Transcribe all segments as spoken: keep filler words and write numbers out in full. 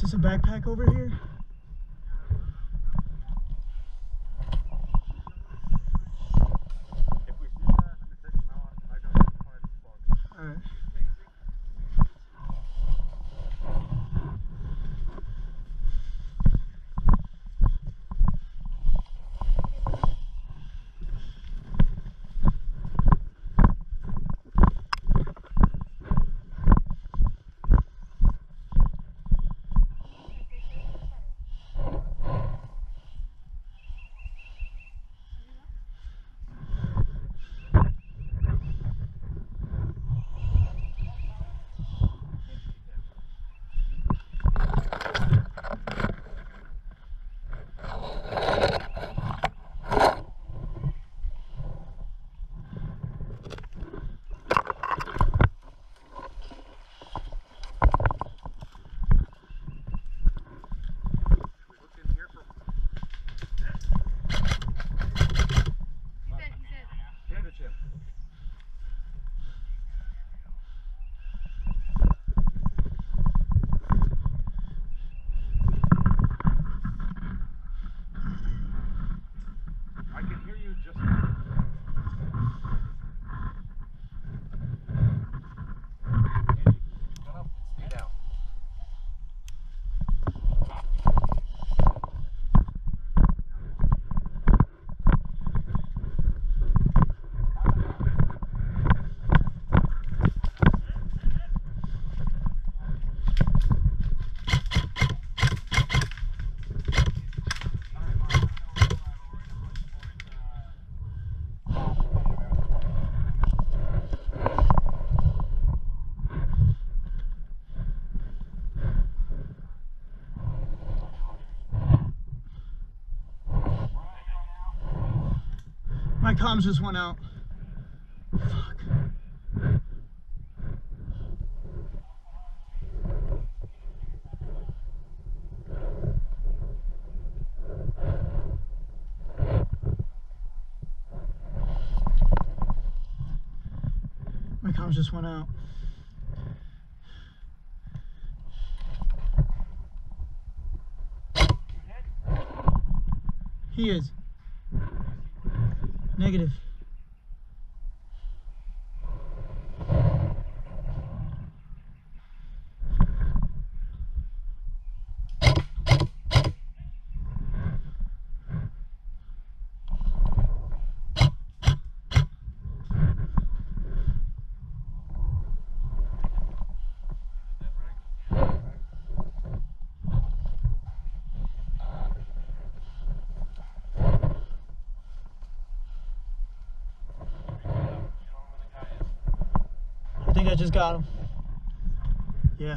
this a backpack over here? If we see that, let me take them out. I got to find the spot. Alright. My comms just went out. Fuck. My comms just went out. He is. Negative. I think I just got him. Yeah.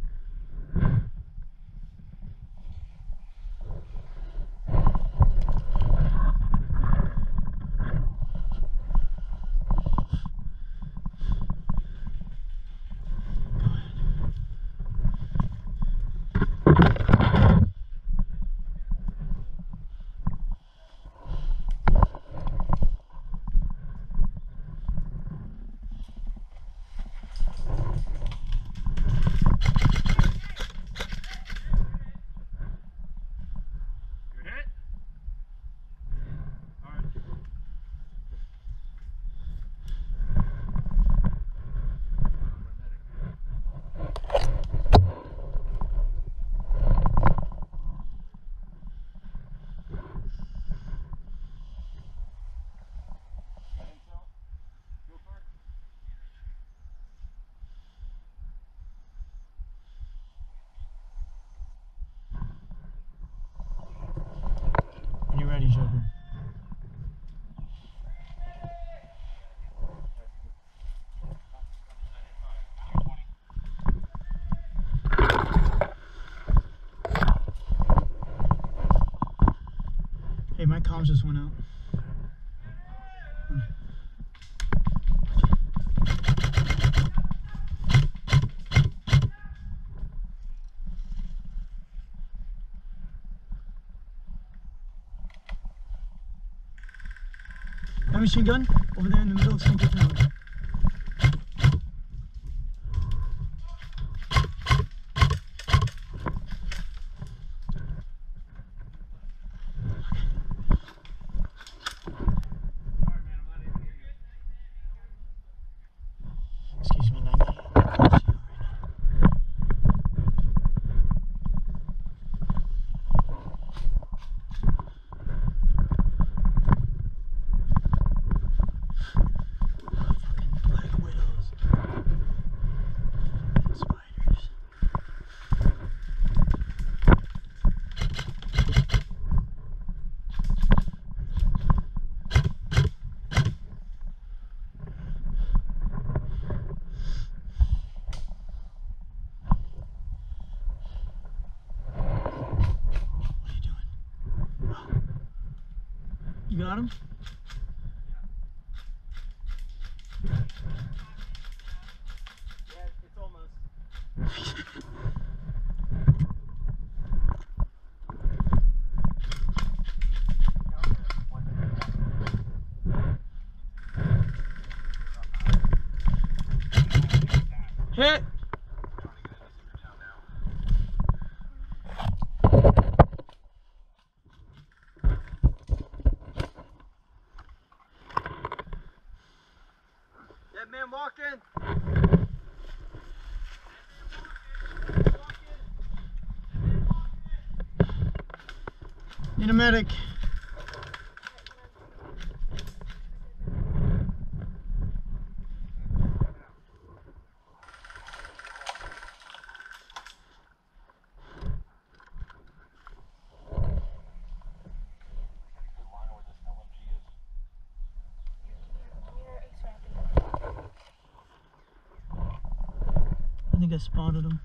Ready, Joker. Hey, my comms just went out. That machine gun over there in the middle of Central Tower. You got him? Yeah, it's almost. Hit! Dead man walking. Need a medic. I think I spotted him.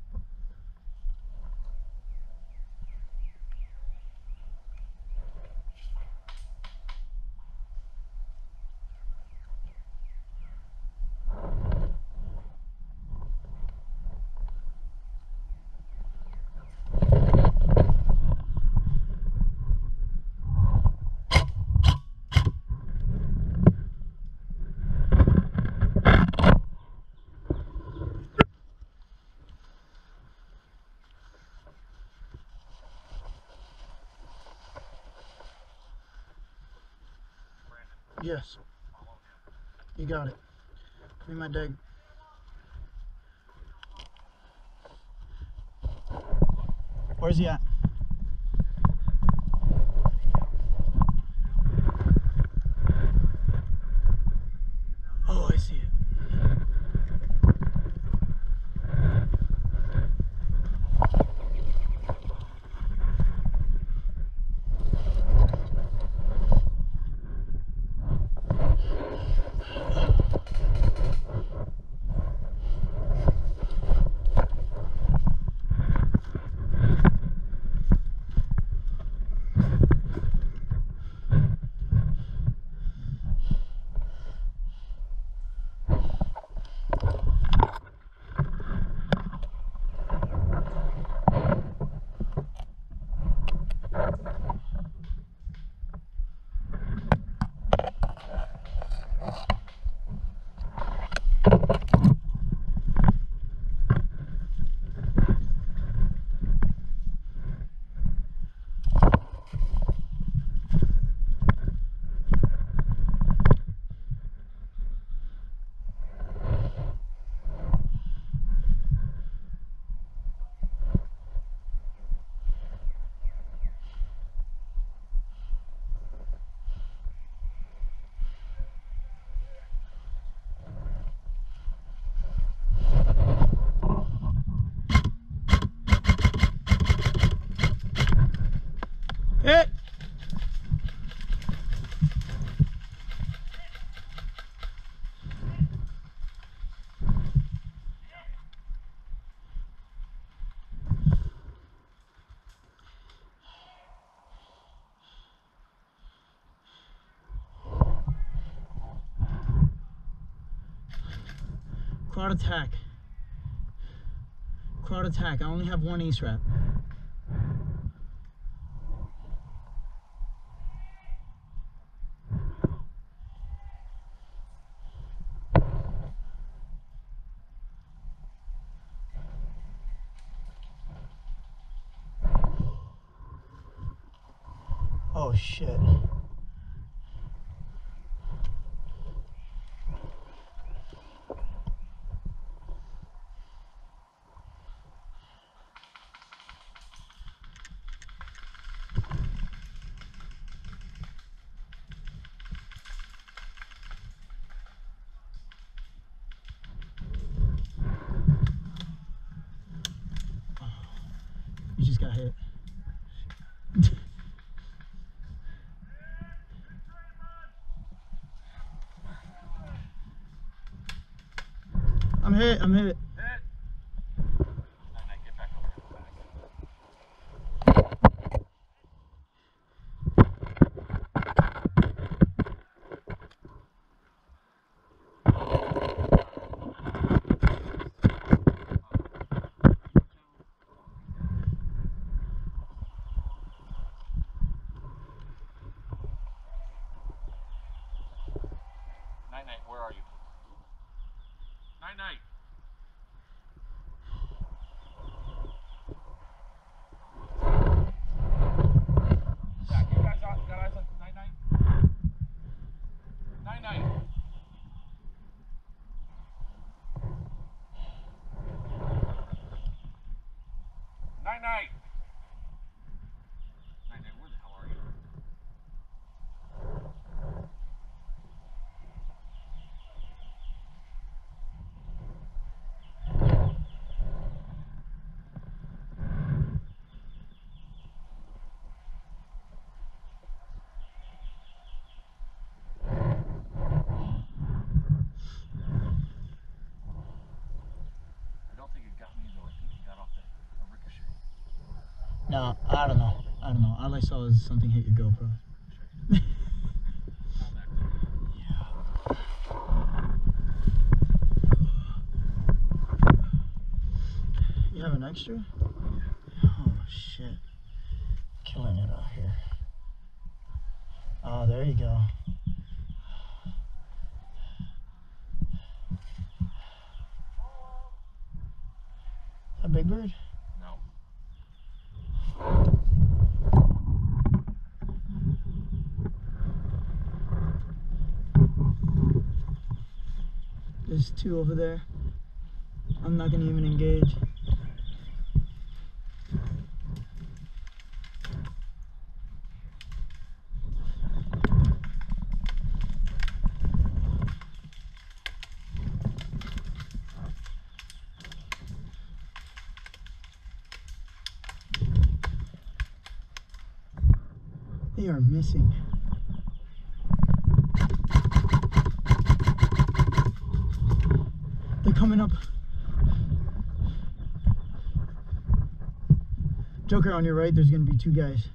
Yes. You got it. Give me my dig. Where's he at? Oh, I see it. Hit! Quad attack. Quad attack. I only have one ace wrap. Oh shit. You just got hit. I'm hit, I'm hit. Night, where are you? Night Night. Zach, you guys got, got eyes on Night Night? Night Night. Night Night. Night Night, where the hell are you? No, I don't know. I don't know. All I saw was something hit your GoPro. Yeah. You have an extra? Oh shit. Killing it out here. Oh, there you go. A big bird? No. There's two over there. I'm not gonna even engage. They are missing. They're coming up. Joker, on your right, there's gonna be two guys.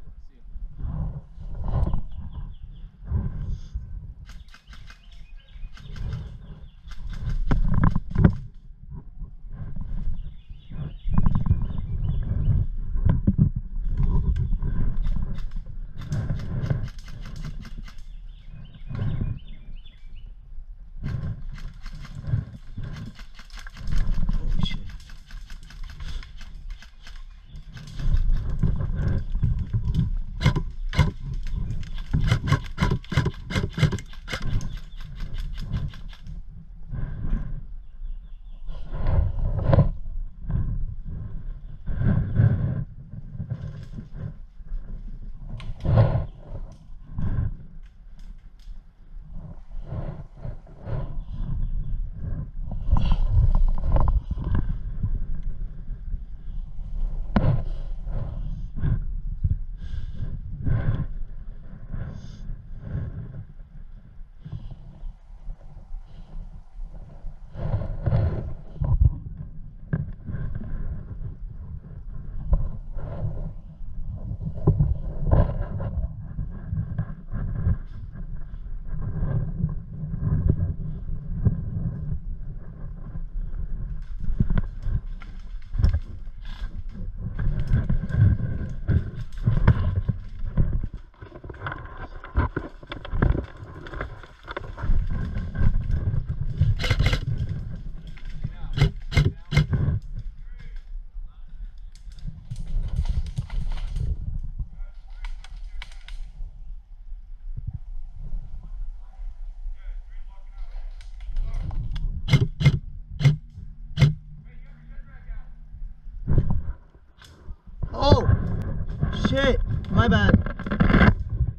Shit, my bad.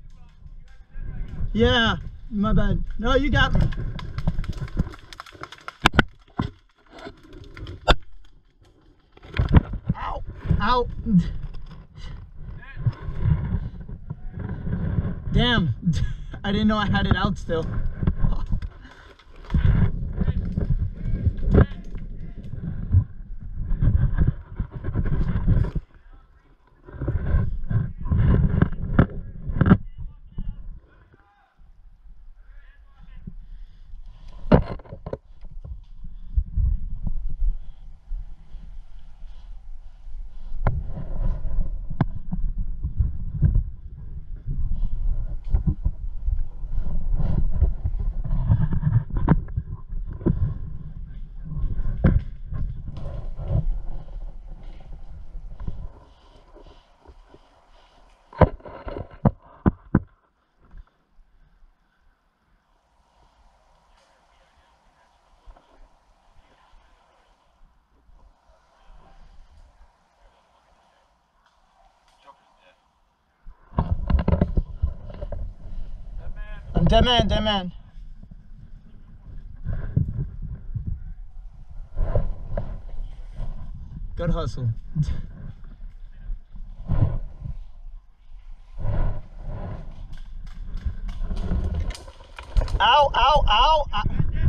Yeah, my bad. No, you got me. Ow, ow. Damn, I didn't know I had it out still. I'm dead man, dead man. Good hustle. Ow, ow, ow, ow.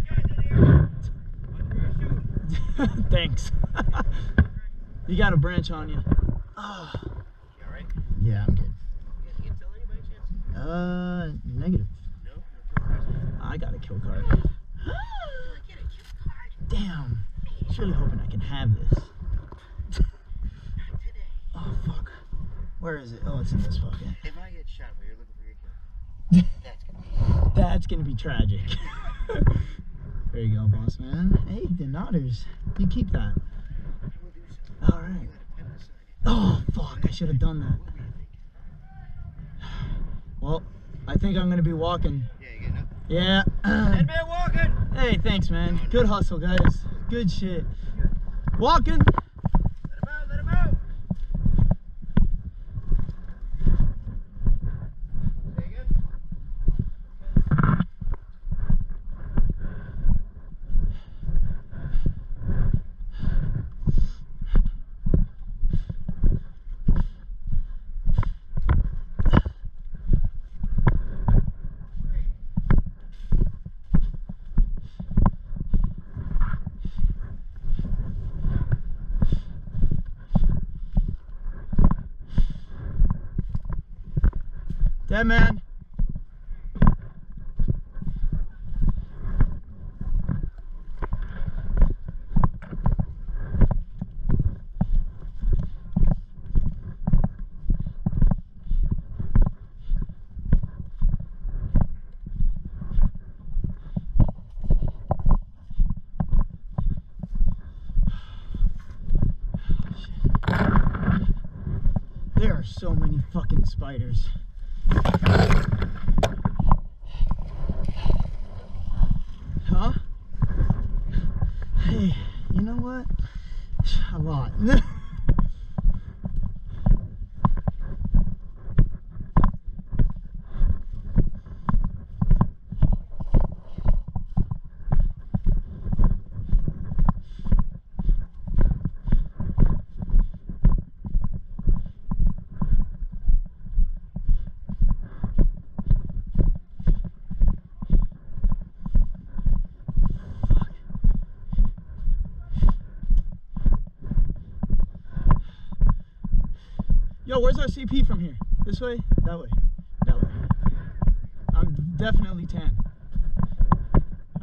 Thanks. You got a branch on you. Oh. You alright? Yeah, I'm good. You got intel anybody chance? Uh, negative. No? No kill cards? I got a kill card. Do I get a kill card? Damn. Surely hoping I can have this. Not today. Oh, fuck. Where is it? Oh, it's in this pocket. If I get shot while you're looking for your kill, that's gonna be. That's gonna be tragic. There you go, boss man. Hey, the nodders. You keep that. I will do so. All right. You got a pen beside you. Oh, fuck. I should have done that. What were you thinking? Well, I think I'm gonna be walking. Yeah, you getting up? Yeah. Dead man walking! Hey, thanks, man. Good hustle, guys. Good shit. Walking. Let him out, let him out! Say again? Dead man. There are so many fucking spiders. Huh? Hey, you know what? A lot. Yo, where's our C P from here? This way? That way? That way. I'm definitely tan. I,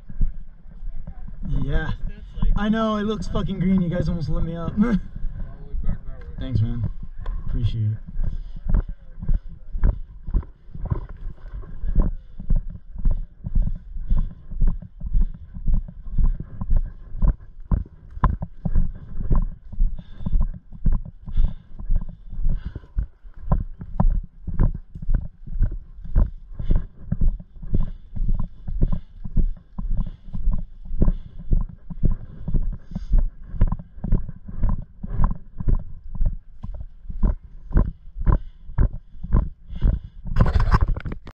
yeah. I know, it looks fucking green. You guys almost lit me up. Thanks, man. Appreciate it.